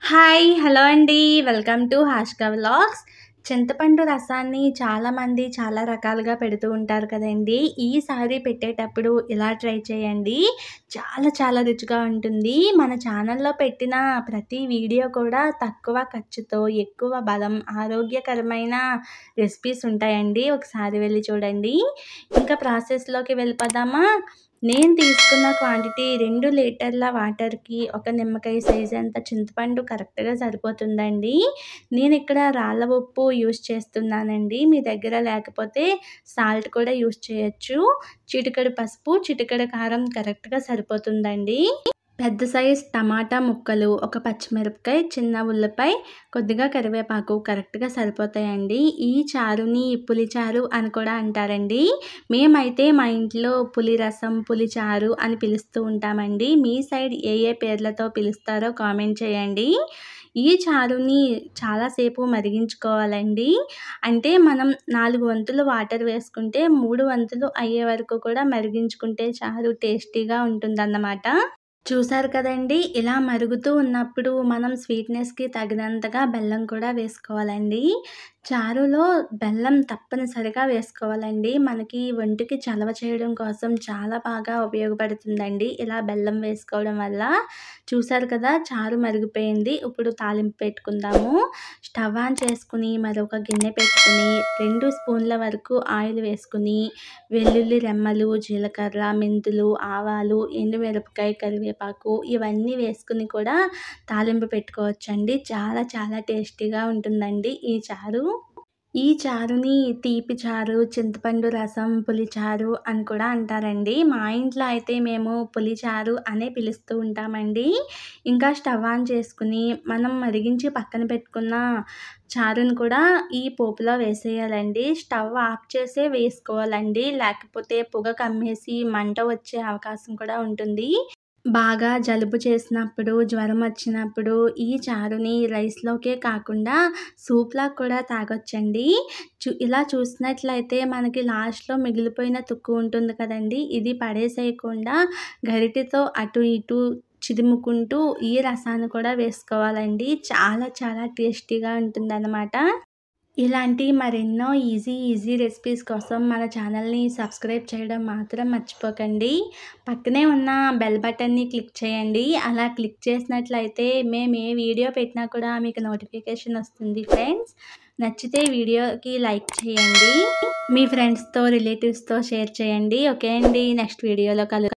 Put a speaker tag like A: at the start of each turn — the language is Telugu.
A: హాయ్! హలో అండి. Welcome to Hashka vlogs. చింతపండు రసాన్ని చాలామంది చాలా రకాలుగా పెడుతూ ఉంటారు కదండీ! ఈసారి పెట్టేటప్పుడు ఇలా ట్రై చేయండి. చాలా చాలా రుచిగా ఉంటుంది. మన ఛానల్‌లో పెట్టిన ప్రతి వీడియో కూడా తక్కువ ఖర్చుతో ఎక్కువ బలం, ఆరోగ్యకరమైన రెసిపీస్ ఉంటాయండి. ఒకసారి వెళ్లి చూడండి. ఇంకా ప్రాసెస్‌లోకి వెళ్ళిపోదామా? నేను తీసుకున్న క్వాంటిటీ 2 లీటర్ల వాటర్‌కి ఒక నిమ్మకాయ సైజ్ అంత చింతపండు కరెక్ట్‌గా సరిపోతుందండి. నేనిక్కడ రాళ్ళ ఉప్పు యూజ్ చేస్తున్నానండి. మీ దగ్గర లేకపోతే సాల్ట్ కూడా యూజ్ చేయొచ్చు. చిటికెడు పసుపు, చిటికెడు కారం కరెక్ట్‌గా సరిపోతుందండి. పెద్ద సైజ్ టమాటా ముక్కలు, ఒక పచ్చిమిరపకాయ, చిన్న ఉల్లిపాయ, కొద్దిగా కరివేపాకు కరెక్ట్‌గా సరిపోతాయండి. ఈ చారుని పులిచారు అని కూడా అంటారండి. మేమైతే మా ఇంట్లో పులి రసం, పులిచారు అని పిలుస్తూ ఉంటామండి. మీ సైడ్ ఏ ఏ పేర్లతో పిలుస్తారో కామెంట్ చేయండి. ఈ చారుని చాలాసేపు మరిగించుకోవాలండి. అంటే మనం 4 వంతులు వాటర్ వేసుకుంటే 3 వంతులు అయ్యే వరకు కూడా మరిగించుకుంటే చారు టేస్టీగా ఉంటుందన్నమాట. చూసారు కదండీ! ఇలా మరుగుతూ ఉన్నప్పుడు మనం స్వీట్‌నెస్‌కి తగినంతగా బెల్లం కూడా వేసుకోవాలండి. చారులో బెల్లం తప్పనిసరిగా వేసుకోవాలండి. మనకి ఒంటికి చలవ చేయడం కోసం చాలా బాగా ఉపయోగపడుతుందండి ఇలా బెల్లం వేసుకోవడం వల్ల. చూసారు కదా! చారు మరిగిపోయింది. ఇప్పుడు తాలింపు పెట్టుకుందాము. స్టవ్ ఆన్ చేసుకొని మరొక గిన్నె పెట్టుకొని 2 స్పూన్ల వరకు ఆయిల్ వేసుకొని వెల్లుల్లి రెమ్మలు, జీలకర్ర, మెంతులు, ఆవాలు, ఎండుమిరపకాయ, కరివేపాకు ఇవన్నీ వేసుకొని కూడా తాలింపు పెట్టుకోవచ్చండి. చాలా చాలా టేస్టీగా ఉంటుందండి ఈ చారు. ఈ చారుని తీపి చారు, చింతపండు రసం, పులిచారు అని కూడా అంటారండి. మా ఇంట్లో అయితే మేము పులిచారు అనే పిలుస్తూ ఉంటామండి. ఇంకా స్టవ్ ఆన్ చేసుకొని మనం మరిగించి పక్కన పెట్టుకున్న చారుని కూడా ఈ పోపులో వేసేయాలండి. స్టవ్ ఆఫ్ చేసే వేసుకోవాలండి. లేకపోతే పొగ కమ్మేసి మంట వచ్చే అవకాశం కూడా ఉంటుంది. బాగా జలుబు చేసినప్పుడు, జ్వరం వచ్చినప్పుడు ఈ చారుని రైస్‌లోకే కాకుండా సూప్‌లా కూడా తాగొచ్చండి. ఇలా చూసినట్లయితే మనకి లాస్ట్‌లో మిగిలిపోయిన తుక్కు ఉంటుంది కదండీ! ఇది పడేసేయకుండా గరిటెతో అటు ఇటు చిదుముకుంటూ ఈ రసాన్ని కూడా వేసుకోవాలండి. చాలా చాలా టేస్టీగా ఉంటుందన్నమాట. ఇలాంటి మరెన్నో ఈజీ రెసిపీస్ కోసం మన ఛానల్‌ని సబ్స్క్రైబ్ చేయడం మాత్రం మర్చిపోకండి. పక్కనే ఉన్న బెల్ బటన్‌ని క్లిక్ చేయండి. అలా క్లిక్ చేసినట్లయితే మేము ఏ వీడియో పెట్టినా కూడా మీకు నోటిఫికేషన్ వస్తుంది ఫ్రెండ్స్. నచ్చితే వీడియోకి లైక్ చేయండి. మీ ఫ్రెండ్స్‌తో, రిలేటివ్స్‌తో షేర్ చేయండి. ఓకే అండి. నెక్స్ట్ వీడియోలో